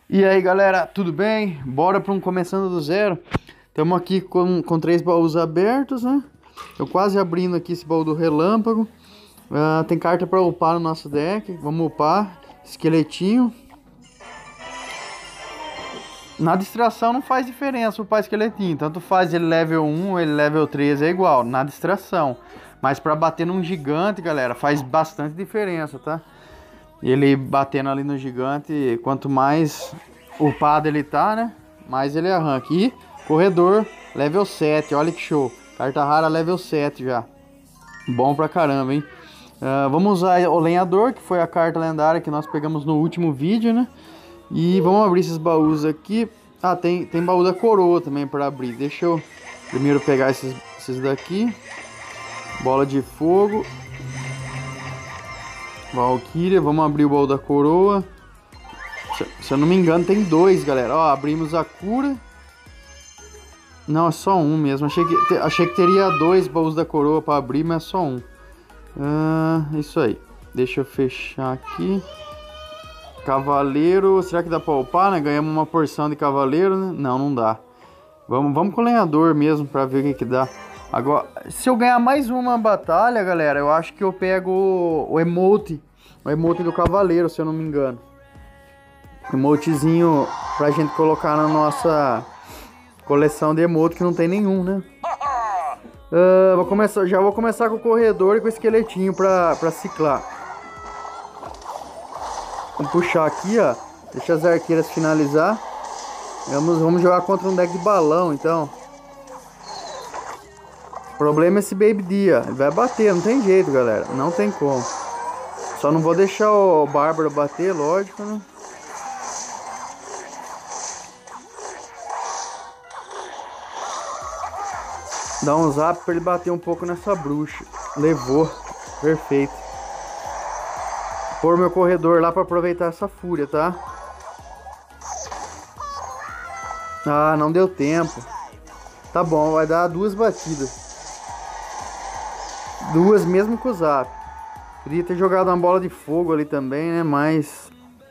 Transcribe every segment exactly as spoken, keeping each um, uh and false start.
E aí galera, tudo bem? Bora para um Começando do Zero. Estamos aqui com, com três baús abertos, né? Eu quase abrindo aqui esse baú do Relâmpago. Uh, tem carta para upar no nosso deck. Vamos upar. Esqueletinho. Na distração não faz diferença upar esqueletinho. Tanto faz ele level um ou ele level três, é igual. Na distração. Mas para bater num gigante, galera, faz bastante diferença, tá? Ele batendo ali no gigante, quanto mais upado ele tá, né? Mais ele arranca. E corredor, level sete, olha que show. Carta rara, level sete já. Bom pra caramba, hein? Uh, vamos usar o lenhador, que foi a carta lendária que nós pegamos no último vídeo, né? E vamos abrir esses baús aqui. Ah, tem, tem baú da coroa também pra abrir. Deixa eu primeiro pegar esses, esses daqui. Bola de fogo. Valkyria, vamos abrir o baú da coroa. Se, se eu não me engano tem dois, galera. Ó, abrimos a cura. Não, é só um mesmo. Achei que, te, achei que teria dois baús da coroa para abrir, mas é só um. Ah, isso aí. Deixa eu fechar aqui. Cavaleiro, será que dá para upar, né? Ganhamos uma porção de cavaleiro, né? Não, não dá. Vamos, vamos com o lenhador mesmo para ver o que que dá. Agora, se eu ganhar mais uma batalha, galera, eu acho que eu pego o, o emote. O emote do cavaleiro, se eu não me engano. Emotezinho pra gente colocar na nossa coleção de emote, que não tem nenhum, né? Uh, vou começar, já vou começar com o corredor e com o esqueletinho pra, pra ciclar. Vamos puxar aqui, ó. Deixa as arqueiras finalizar. Vamos, vamos jogar contra um deck de balão, então. O problema é esse Baby D, ó. Ele vai bater, não tem jeito, galera. Não tem como. Só não vou deixar o Bárbaro bater, lógico, né? Dá um zap pra ele bater um pouco nessa bruxa. Levou. Perfeito. Pôr meu corredor lá pra aproveitar essa fúria, tá? Ah, não deu tempo. Tá bom, vai dar duas batidas. Duas mesmo com o zap. Podia ter jogado uma bola de fogo ali também, né? Mas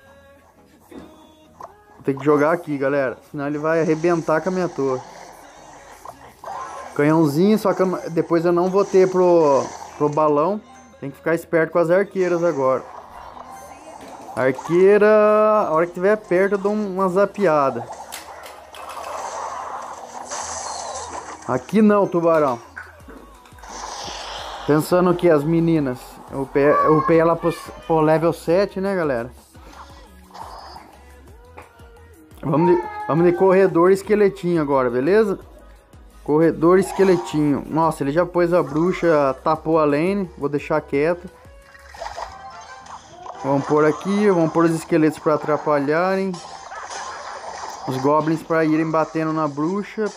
vou ter que jogar aqui, galera. Senão ele vai arrebentar com a minha torre. Canhãozinho, só que eu, depois eu não vou ter pro, pro balão. Tem que ficar esperto com as arqueiras agora. Arqueira, a hora que tiver perto eu dou uma zapiada. Aqui não, tubarão. Pensando que as meninas, eu upei, eu upei ela pro, pro level sete, né, galera? Vamos de, vamos de corredor e esqueletinho agora, beleza? Corredor e esqueletinho. Nossa, ele já pôs a bruxa, tapou a lane. Vou deixar quieto. Vamos pôr aqui, vamos pôr os esqueletos para atrapalharem. Os goblins para irem batendo na bruxa.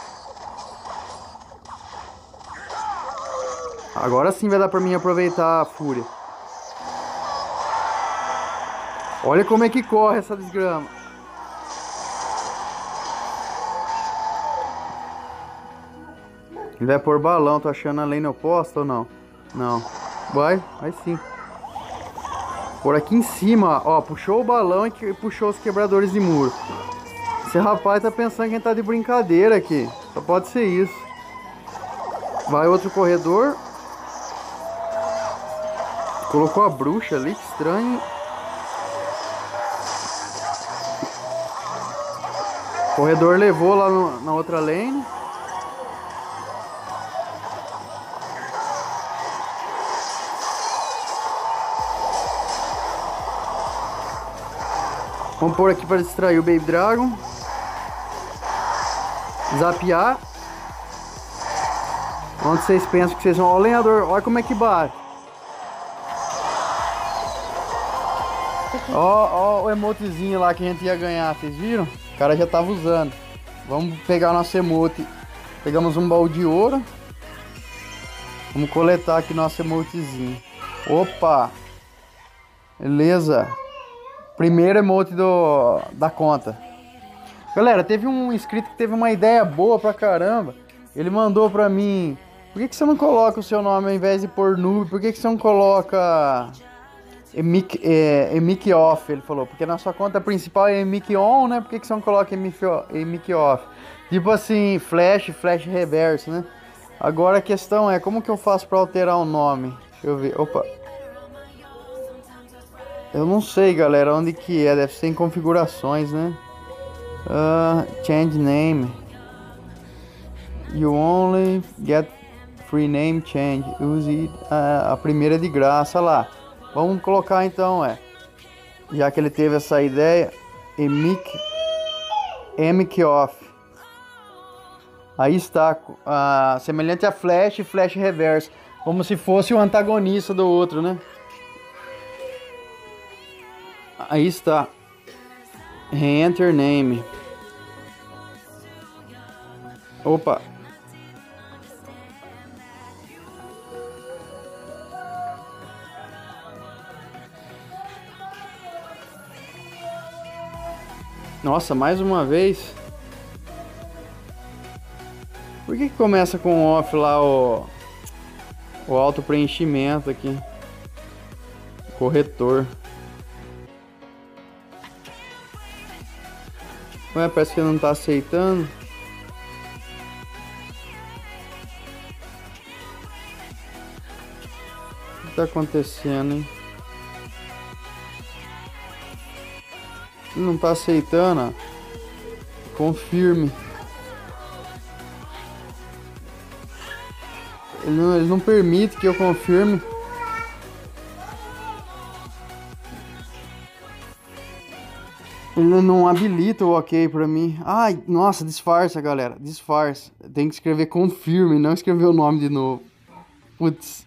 Agora sim vai dar pra mim aproveitar a fúria. Olha como é que corre essa desgrama. Ele vai pôr balão, tô achando a lane oposta ou não? Não. Vai, vai sim. Por aqui em cima, ó, puxou o balão e puxou os quebradores de muro. Esse rapaz tá pensando que a gente tá de brincadeira aqui. Só pode ser isso. Vai outro corredor. Colocou a bruxa ali, que estranho. O corredor levou lá no, na outra lane. Vamos pôr aqui para distrair o Baby Dragon. Zapear. Onde vocês pensam que vocês vão? Ó, o lenhador, olha como é que bate. Ó, ó o emotezinho lá que a gente ia ganhar, vocês viram? O cara já tava usando. Vamos pegar nosso emote. Pegamos um baú de ouro. Vamos coletar aqui nosso emotezinho. Opa! Beleza. Primeiro emote do, da conta. Galera, teve um inscrito que teve uma ideia boa pra caramba. Ele mandou pra mim: por que que você não coloca o seu nome ao invés de pôr noob? Por que que você não coloca emic, é, emic off, ele falou. Porque na sua conta principal é emic on, né? Por que, que você não coloca emic, emic off? Tipo assim, flash, flash reverso, né? Agora a questão é, como que eu faço pra alterar o nome? Deixa eu ver, opa. Eu não sei, galera, onde que é, deve ser em configurações, né? Uh, change name. You only get free name change. Use it. Uh, a primeira é de graça, lá. Vamos colocar então, é. Já que ele teve essa ideia, emic, emic off. Aí está, uh, semelhante a flash e flash reverso, como se fosse o antagonista do outro, né? Aí está, re-enter name. Opa. Nossa, mais uma vez. Por que que começa com off lá o, o auto preenchimento aqui? Corretor. Ué, parece que não tá aceitando. O que tá acontecendo, hein? Ele não tá aceitando, ó. Confirme. Ele não, ele não permite que eu confirme. Ele não habilita o ok pra mim. Ai, nossa, disfarça, galera. Disfarça. Tem que escrever confirme, não escrever o nome de novo. Putz.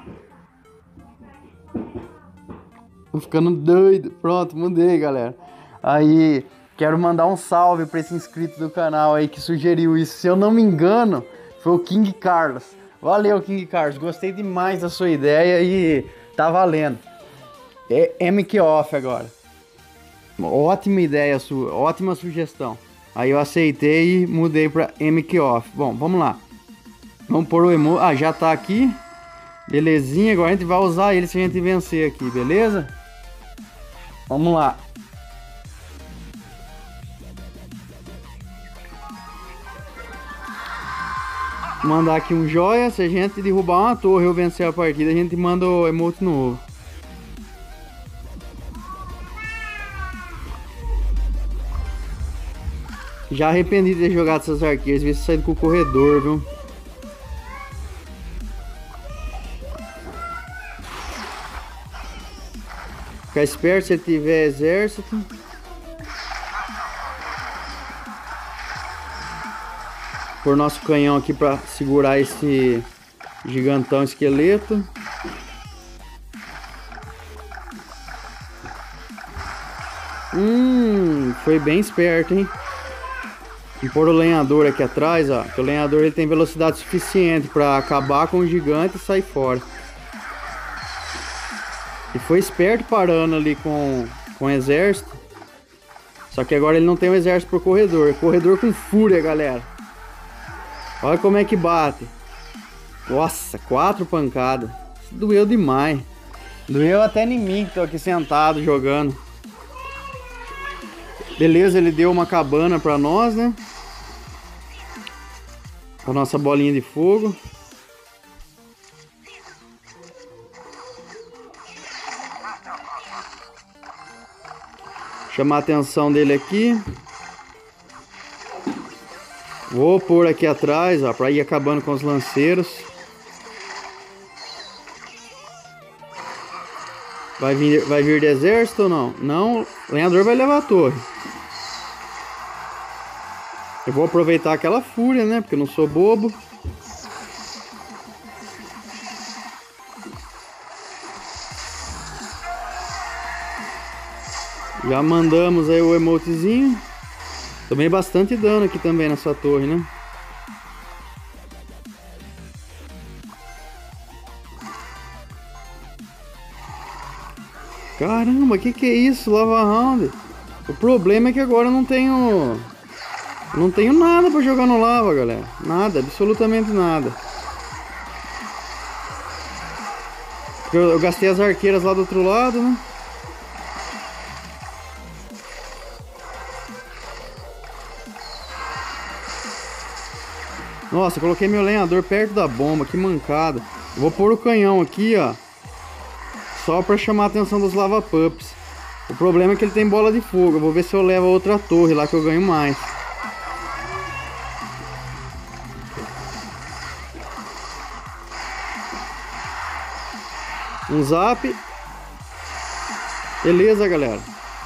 Tô ficando doido. Pronto, mudei, galera. Aí, quero mandar um salve pra esse inscrito do canal aí que sugeriu isso. Se eu não me engano, foi o King Carlos. Valeu, King Carlos. Gostei demais da sua ideia e tá valendo. É emic off agora. Ótima ideia sua, ótima sugestão. Aí eu aceitei e mudei pra emic off. Bom, vamos lá. Vamos pôr o emo... Ah, já tá aqui. Belezinha, agora a gente vai usar ele se a gente vencer aqui, beleza? Vamos lá. Mandar aqui um joia. Se a gente derrubar uma torre ou vencer a partida, a gente manda o emote novo. Já arrependi de ter jogado essas arqueiras, ver se saído com o corredor, viu? Ficar esperto se tiver exército. Por nosso canhão aqui para segurar esse gigantão esqueleto. Hum, foi bem esperto, hein? E pôr o lenhador aqui atrás, ó. Que o lenhador ele tem velocidade suficiente para acabar com o gigante e sair fora. E foi esperto parando ali com, com o exército. Só que agora ele não tem um exército por corredor. Corredor com fúria, galera. Olha como é que bate. Nossa, quatro pancadas. Isso doeu demais. Doeu até em mim que tô aqui sentado jogando. Beleza, ele deu uma cabana pra nós, né? A nossa bolinha de fogo. Chamar a atenção dele aqui. Vou pôr aqui atrás, ó, pra ir acabando com os lanceiros. Vai vir, vai vir de exército ou não? Não, o lenhador vai levar a torre. Eu vou aproveitar aquela fúria, né? Porque eu não sou bobo. Já mandamos aí o emotezinho. Tomei bastante dano aqui também nessa torre, né? Caramba, que que é isso? Lava Round. O problema é que agora eu não tenho... Não tenho nada pra jogar no lava, galera. Nada, absolutamente nada. Porque eu, eu gastei as arqueiras lá do outro lado, né? Nossa, eu coloquei meu lenhador perto da bomba, que mancada. Eu vou pôr o canhão aqui, ó, só pra chamar a atenção dos lava pups. O problema é que ele tem bola de fogo. Eu vou ver se eu levo a outra torre lá que eu ganho mais. Um zap. Beleza, galera.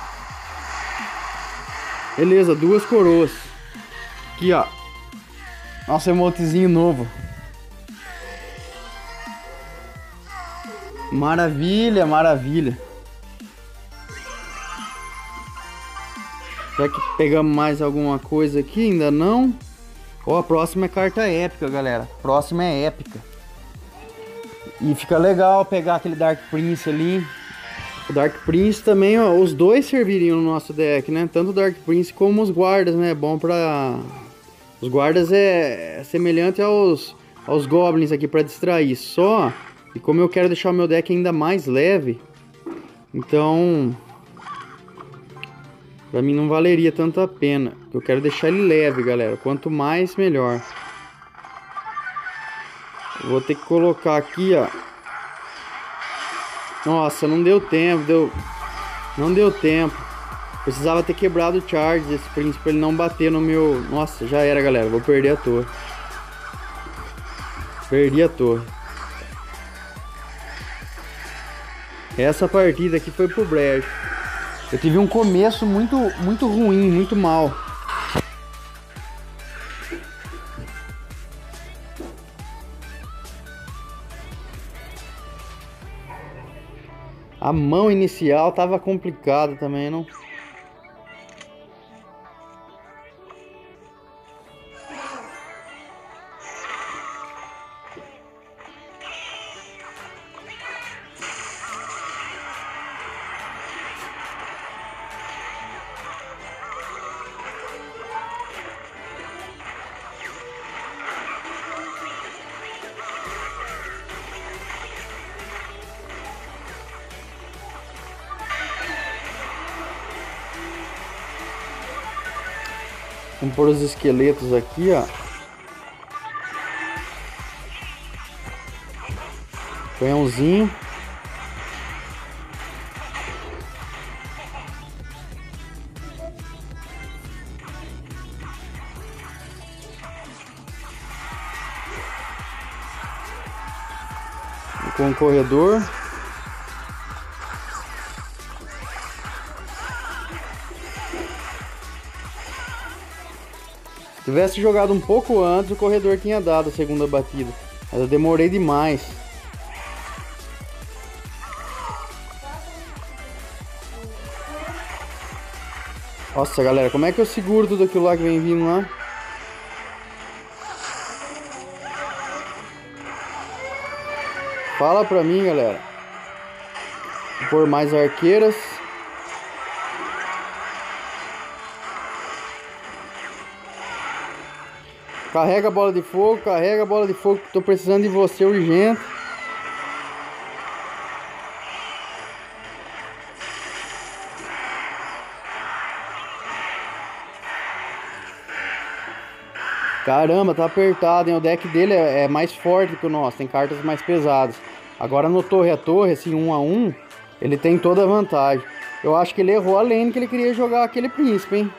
Beleza, duas coroas. Aqui, ó. Nossa, emotezinho novo. Maravilha, maravilha. Será que pegamos mais alguma coisa aqui? Ainda não. Ó, a próxima é carta épica, galera. A próxima é épica. E fica legal pegar aquele Dark Prince ali. O Dark Prince também, ó, os dois serviriam no nosso deck, né? Tanto o Dark Prince como os guardas, né? É bom pra... Os guardas é semelhante aos, aos goblins aqui pra distrair. Só, e como eu quero deixar o meu deck ainda mais leve, então... Pra mim não valeria tanto a pena. Eu quero deixar ele leve, galera. Quanto mais, melhor. Eu vou ter que colocar aqui, ó. Nossa, não deu tempo. Deu... Não deu tempo. Precisava ter quebrado o charge desse príncipe pra ele não bater no meu... Nossa, já era, galera. Vou perder a torre. Perdi a torre. Essa partida aqui foi pro brejo. Eu tive um começo muito, muito ruim, muito mal. A mão inicial tava complicada também, não? Vamos pôr os esqueletos aqui, ó. Canhãozinho. Com o corredor. Se tivesse jogado um pouco antes, o corredor tinha dado a segunda batida. Mas eu demorei demais. Nossa, galera, como é que eu seguro tudo aquilo lá que vem vindo lá? Fala pra mim, galera. Vou pôr mais arqueiras. Carrega a bola de fogo, carrega a bola de fogo. Tô precisando de você urgente. Caramba, tá apertado, hein? O deck dele é, é mais forte que o nosso, tem cartas mais pesadas. Agora no torre a torre, assim, um a um, ele tem toda a vantagem. Eu acho que ele errou a lane que ele queria jogar aquele príncipe, hein?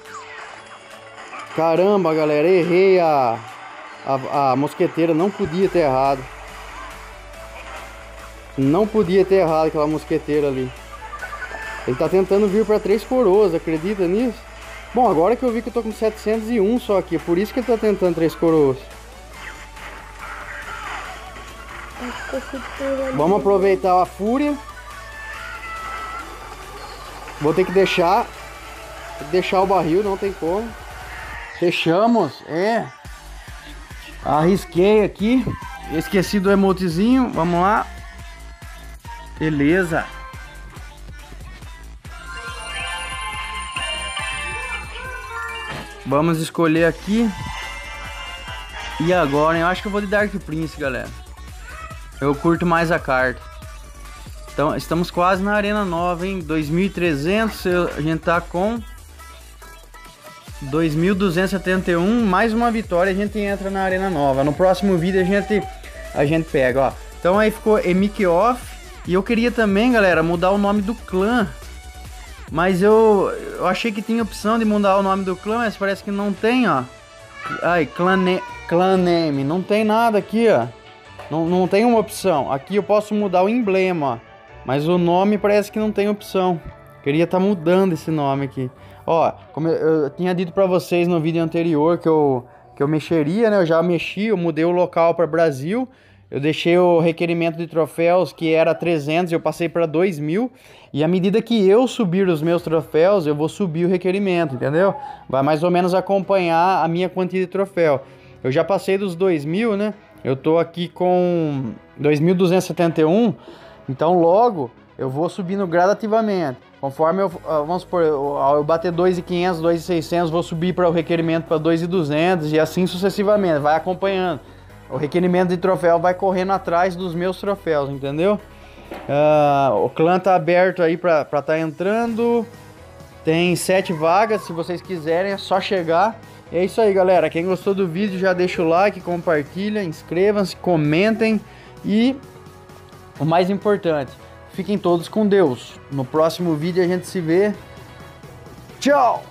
Caramba, galera, errei a, a, a mosqueteira, não podia ter errado. Não podia ter errado aquela mosqueteira ali. Ele tá tentando vir pra três coroas, acredita nisso? Bom, agora que eu vi que eu tô com setecentos e um só aqui, é por isso que ele tá tentando três coroas. Vamos aproveitar a fúria. Vou ter que deixar, ter que deixar o barril, não tem como. Fechamos, é. Arrisquei aqui. Esqueci do emotezinho. Vamos lá. Beleza. Vamos escolher aqui. E agora, eu acho que eu vou de Dark Prince, galera. Eu curto mais a carta. Então, estamos quase na Arena Nova, hein? dois mil e trezentos, a gente tá com dois mil duzentos e setenta e um, mais uma vitória, a gente entra na Arena Nova. No próximo vídeo a gente, a gente pega, ó. Então aí ficou Emic Off. E eu queria também, galera, mudar o nome do clã. Mas eu, eu achei que tinha opção de mudar o nome do clã, mas parece que não tem, ó. Ai, clã, ne clã name, não tem nada aqui, ó. Não, não tem uma opção. Aqui eu posso mudar o emblema, ó. Mas o nome parece que não tem opção. Queria estar tá mudando esse nome aqui. Ó, como eu, eu tinha dito para vocês no vídeo anterior que eu, que eu mexeria, né? Eu já mexi, eu mudei o local para Brasil. Eu deixei o requerimento de troféus que era trezentos, eu passei para dois mil. E à medida que eu subir os meus troféus, eu vou subir o requerimento, entendeu? Vai mais ou menos acompanhar a minha quantia de troféu. Eu já passei dos dois mil, né? Eu tô aqui com dois mil duzentos e setenta e um. Então logo eu vou subindo gradativamente. Conforme eu, vamos supor, eu, eu bater dois mil e quinhentos, dois mil e seiscentos, vou subir para o requerimento para dois mil e duzentos e assim sucessivamente, vai acompanhando. O requerimento de troféu vai correndo atrás dos meus troféus, entendeu? Uh, o clã tá aberto aí para estar tá entrando. Tem sete vagas, se vocês quiserem é só chegar. E é isso aí, galera. Quem gostou do vídeo já deixa o like, compartilha, inscrevam-se, comentem e o mais importante, fiquem todos com Deus. No próximo vídeo a gente se vê. Tchau!